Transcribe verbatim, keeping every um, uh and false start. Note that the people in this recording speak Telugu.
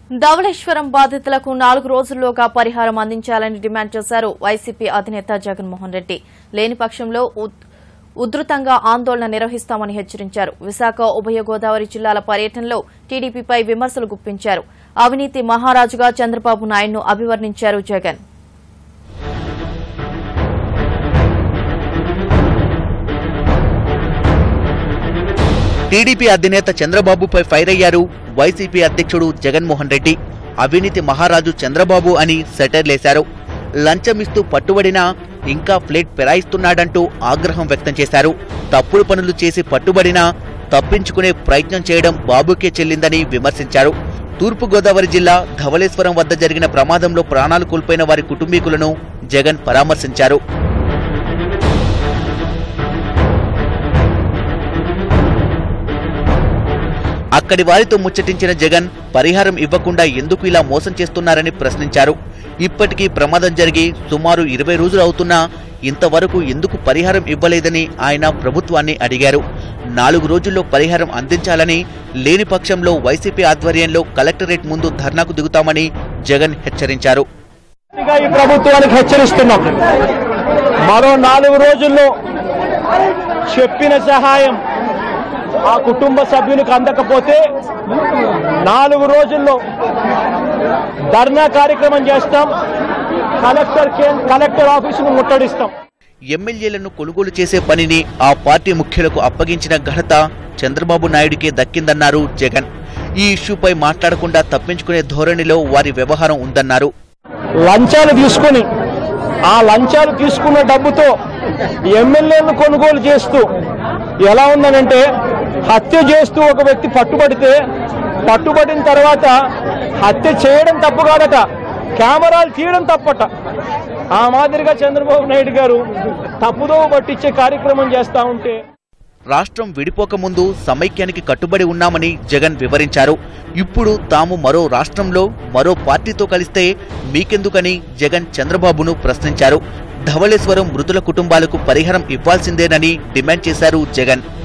ధవళేశ్వరం బాధితులకు నాలుగు రోజుల్లోగా పరిహారం అందించాలని డిమాండ్ చేశారు వైసీపీ అధినేత జగన్మోహన్ రెడ్డి. లేని పక్షంలో ఉధృతంగా ఆందోళన నిర్వహిస్తామని హెచ్చరించారు. విశాఖ ఉభయ గోదావరి జిల్లాల పర్యటనలో టీడీపీపై విమర్శలు గుప్పించారు. అవినీతి మహారాజుగా చంద్రబాబు నాయుడును అభివర్ణించారు జగన్. టీడీపీ అధినేత చంద్రబాబుపై ఫైర్ అయ్యారు వైసీపీ అధ్యక్షుడు జగన్మోహన్ రెడ్డి. అవినీతి మహారాజు చంద్రబాబు అని సెటైర్లేశారు. లంచమిస్తూ పట్టుబడినా ఇంకా ప్లేట్ పెరాయిస్తున్నాడంటూ ఆగ్రహం వ్యక్తం చేశారు. తప్పుడు పనులు చేసి పట్టుబడినా తప్పించుకునే ప్రయత్నం చేయడం బాబుకే చెల్లిందని విమర్శించారు. తూర్పుగోదావరి జిల్లా ధవళేశ్వరం వద్ద జరిగిన ప్రమాదంలో ప్రాణాలు కోల్పోయిన వారి కుటుంబీకులను జగన్ పరామర్శించారు. అక్కడి వారితో ముచ్చటించిన జగన్ పరిహారం ఇవ్వకుండా ఎందుకు ఇలా మోసం చేస్తున్నారని ప్రశ్నించారు. ఇప్పటికీ ప్రమాదం జరిగి సుమారు ఇరవై రోజులు అవుతున్నా ఇంతవరకు ఎందుకు పరిహారం ఇవ్వలేదని ఆయన ప్రభుత్వాన్ని అడిగారు. నాలుగు రోజుల్లో పరిహారం అందించాలని, లేని పక్షంలో వైసీపీ ఆధ్వర్యంలో కలెక్టరేట్ ముందు ధర్నాకు దిగుతామని జగన్ హెచ్చరించారు. ఈ ప్రభుత్వానికి హెచ్చరిస్తున్నాం, మరో నాలుగు రోజుల్లో చెప్పిన సహాయం ఆ కుటుంబ సభ్యులకు అందకపోతే నాలుగు రోజుల్లో ధర్నా కార్యక్రమం చేస్తాం, కలెక్టర్ కలెక్టర్ ఆఫీసును ముట్టడిస్తాం. ఎమ్మెల్యేలను కొనుగోలు చేసే పనిని ఆ పార్టీ ముఖ్యులకు అప్పగించిన ఘనత చంద్రబాబు నాయుడికే దక్కిందన్నారు జగన్. ఈ ఇష్యూపై మాట్లాడకుండా తప్పించుకునే ధోరణిలో వారి వ్యవహారం ఉందన్నారు. లంచాలు తీసుకుని ఆ లంచాలు తీసుకున్న డబ్బుతో ఎమ్మెల్యేలను కొనుగోలు చేస్తూ ఎలా ఉందనంటే, హత్య చేస్తూ ఒక వ్యక్తి పట్టుబడితే పట్టుబడిన తర్వాత హత్య చేయడం తప్పు కాదట, కెమెరాలు తీయడం తప్పట. ఆ మాదిరిగా చంద్రబాబు నాయుడు గారు తప్పుదో పట్టించే కార్యక్రమం చేస్తా ఉంటే రాష్ట్రం విడిపోక ముందు సమైక్యానికి కట్టుబడి ఉన్నామని జగన్ వివరించారు. ఇప్పుడు తాము మరో రాష్ట్రంలో మరో పార్టీతో కలిస్తే మీకెందుకని జగన్ చంద్రబాబును ప్రశ్నించారు. ధవళేశ్వరం మృతుల కుటుంబాలకు పరిహారం ఇవ్వాల్సిందేనని డిమాండ్ చేశారు జగన్.